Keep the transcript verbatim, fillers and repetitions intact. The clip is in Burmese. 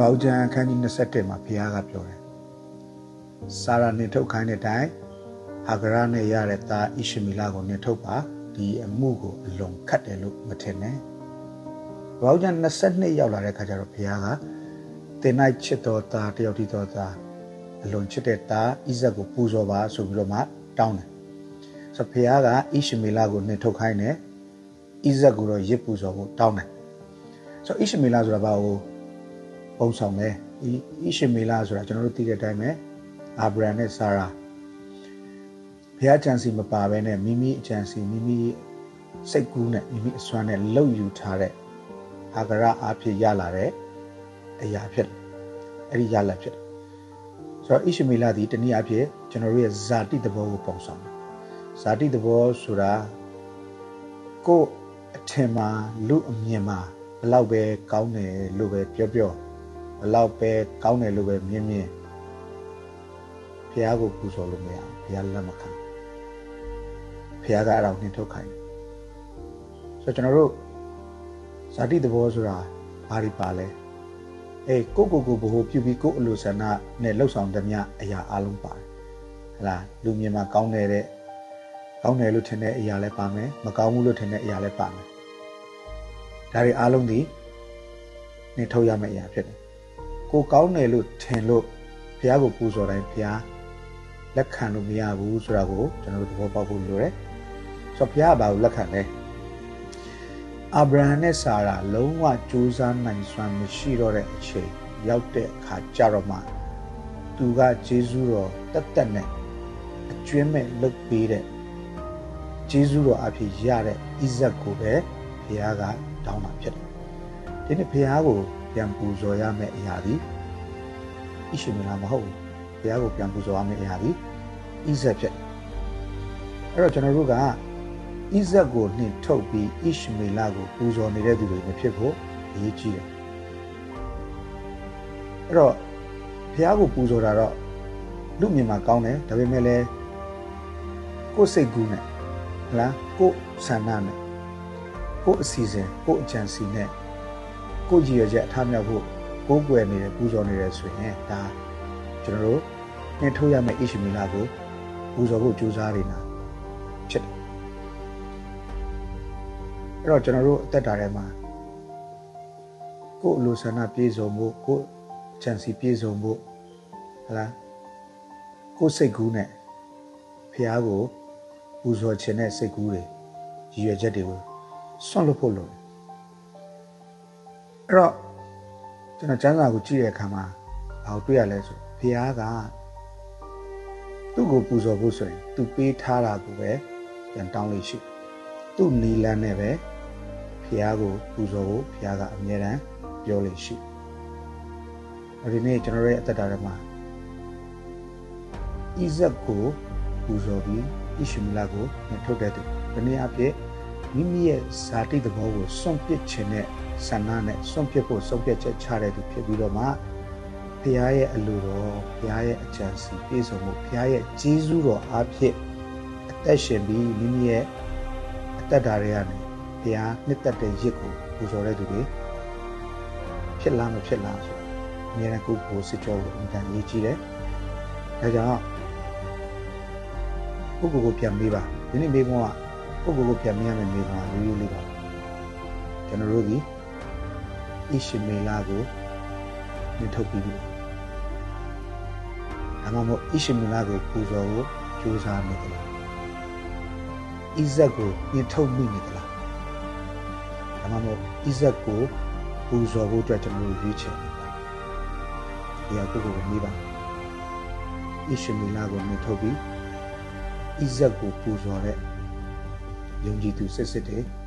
ဘောက်ကျန်ခန်းကြီးနှစ်ဆက်တက်မှာဖခင်ကပြောတယ်စာရာနေထုတ်ခိုင်းတဲ့တိုင်ဟာဂရနဲ့ရတဲ့သားဣရှမီလကိုနေထုတ်ပါဒီအမှုကိုအလွန်ခတ်တယ်လို့မထင်နဲ့ဘောက်ကျန်နှစ်ဆက်နှစ်ရောက်လာတဲ့ခါကျတော့ဖခင်ကတင်နိုင်ချစ်တော်သားတယောက်တည်းတော်သားအလွန်ချစ်တဲ့သားဣဇက်ကိုပူဇော်ပါဆိုပြီးတော့မှတောင်းတယ်ဆိုဖခင်ကဣရှမီလကိုနေထုတ်ခိုင်းတယ်ဣဇက်ကိုတော့ရစ်ပူဇော်ဖို့တောင်းတယ်ဆိုဣရှမီလဆိုတာဘာကိုပုံဆောင်တယ်ဣရှမီလဆိုတာကျွန်တော်တို့သိတဲ့အတိုင်းပဲအာဗြဟံနဲ့ဆာရာဘုရားကြံစီမပါဘဲနဲ့မိမိအကြံစီမိမိစိတ်ကူးနဲ့မိမိအစွမ်းနဲ့လှုပ်ယူထားတဲ့အာဂရအဖြစ်ရလာတဲ့အရာဖြစ်တယ်အဲ့ဒီရလာဖြစ်တယ်ဆိုတော့ဣရှမီလဒီတနည်းအားဖြင့်ကျွန်တော်တို့ရဲ့ဇာတိသဘောကိုပုံဆောင်တယ်ဇာတိသဘောဆိုတာကိုယ်အထင်မှာလူအမြင်မှာဘလောက်ပဲကောင်းတယ်လို့ပဲပြောပြောဘလောက်ပဲကောင်းတယ်လို့ပဲမြင်မြင်ဘုရားကိုပူဇော်လို့မရဘူးဘုရားလက်မခံဘုရားကအဲ့ဒါကိုနှင်ထုတ်ခိုင်းဆိုတော့ကျွန်တော်တို့ဇာတိသဘောဆိုတာဘာတွေပါလဲအေးကိုကိုကိုဘ ਹੁ ပြုပြီးကိုအလိုဆန္ဒနဲ့လှုပ်ဆောင်တဲ့မြအရာအလုံးပါတယ်ဟလာလူမြင်မှာကောင်းတဲ့ကောင်းတယ်လို့ထင်တဲ့အရာလည်းပါမယ်မကောင်းဘူးလို့ထင်တဲ့အရာလည်းပါမယ်ဒါတွေအားလုံးဒီနှင်ထုတ်ရမယ့်အရာဖြစ်တယ်ကိုကောင်းတယ်လို့ထင်လို့ဘုရားကိုပူဇော်တိုင်းဘုရားလက်ခံလို့မရဘူးဆိုတာကိုကျွန်တော်တို့သဘောပေါက်ဖို့လိုတယ်ဆိုတော့ဘုရားကဘာကိုလက်ခံလဲအာဗြဟံနဲ့ဆာရာလုံးဝကြိုးစားနိုင်စွမ်းမရှိတော့တဲ့အချိန်ရောက်တဲ့အခါကြတော့မှသူကဂျေဇုတော်တက်တက်နဲ့အကျွမ်းမဲ့လုပ်ပေးတဲ့ဂျေဇုတော်အဖြစ်ရတဲ့ဣဇက်ကိုပဲဘုရားကတောင်းတာဖြစ်တယ်ဒီနေ့ဘုရားကိုပြန်ပူဇော်ရမယ့်အရာဒီဣရှမီလမဟုတ်ဘူးဘုရားကိုပြန်ပူဇော်ရမယ့်အရာဒီဣဇက်ဖြစ်အဲ့တော့ကျွန်တော်တို့ကဣဇက်ကိုနှင်ထုတ်ပြီးဣရှမီလကိုပူဇော်နေတဲ့သူတွေမဖြစ်ဖို့အရေးကြီးတယ်အဲ့တော့ဘုရားကိုပူဇော်တာတော့လူမြင်မှာကောင်းတယ်ဒါပေမဲ့လည်းကိုယ်စိတ်ကူးနဲ့ဟလားကိုယ်ဆန္ဒနဲ့ကိုယ်အစီအစဉ်ကိုယ်အကြံစီနဲ့ကိုယ်ရည်ရွယ်ချက်အထားမြောက်ဖို့ကိုယ်ွယ်နေတယ်ပူဇော်နေတယ်ဆိုရင်ဒါကျွန်တော်တို့နှင်ထုတ်ရမယ့်ဣရှမီလကိုပူဇော်ဖို့ကြိုးစားနေတာဖြစ်တယ်အဲ့တော့ကျွန်တော်တို့အသက်တာထဲမှာကိုယ်အလိုဆန္ဒပြည့်စုံဖို့ကိုယ်ကြံစီပြည့်စုံဖို့ဟလားကိုယ်စိတ်ကူးနဲ့ဖះကိုပူဇော်ခြင်းနဲ့စိတ်ကူးတွေရည်ရွယ်ချက်တွေကိုဆွန့်လွတ်ဖို့လိုတယ်အဲ့တော့ကျွန်တော်ကျမ်းစာကိုကြည့်တဲ့အခါမှာဘာကိုတွေ့ရလဲဆိုဖះကသူ့ကိုပူဇော်ဖို့ဆိုရင်သူပေးထားတာကိုပဲပြန်တောင်းလို့ရှိသူ့နီလန်းနဲ့ပဲဖះကိုပူဇော်ဖို့ဖះကအမြဲတမ်းပြောလို့ရှိဒီနေ့ကျွန်တော်ရဲ့အသက်တာထဲမှာဣဇက်ကိုပူဇော်ပြီးဣရှမီလကိုနှင်ထုတ်တဲ့သူဒီနေ့အဖြစ်မိမိရဲ့ဇာတိသဘောကိုစွန့်ပစ်ခြင်းနဲ့ဆန္ဒနဲ့စွန့်ပစ်ဖို့စွန့်ပစ်ချက်ချတဲ့သူဖြစ်ပြီးတော့မှဘုရားရဲ့အလိုတော်ဘုရားရဲ့အကြံစီပြည့်စုံမှုဘုရားရဲ့ကျေးဇူးတော်အားဖြင့်အသက်ရှင်ပြီးမိမိရဲ့အသက်တာတွေကနေဘုရားနှစ်သက်တဲ့ရစ်ကိုပူဇော်တဲ့သူတွေဖြစ်လားမဖြစ်လားဆိုတော့အများနဲ့ကိုယ်ကိုစစ်ကြောကိုအင်တန်ရေးကြည့်တယ်ဒါကြောင့်ကိုကိုကိုပြန်မေးပါဒီနေ့မေးခွန်းကကိုကိုကိုပြန်မေးရမယ့်မေးခွန်းကရိုးရိုးလေးပါကျွန်တော်တို့ဒီဣရှမီလကိုနှင်ထုတ်ပြီးပြီဒါမှမဟုတ်ဣရှမီလကိုပူဇော်ဖို့ကြိုးစားနေကြလားဣဇက်ကိုနှင်ထုတ်မိနေကြလားဒါမှမဟုတ်ဣဇက်ကိုပူဇော်ဖို့အတွက်ကျွန်တော်တို့ရွေးချယ်နေပါဒီအကူကိုမေးပါဣရှမီလကိုနှင်ထုတ်ပြီးဣဇက်ကိုပူဇော်တဲ့ယုံကြည်သူစစ်စစ်တွေ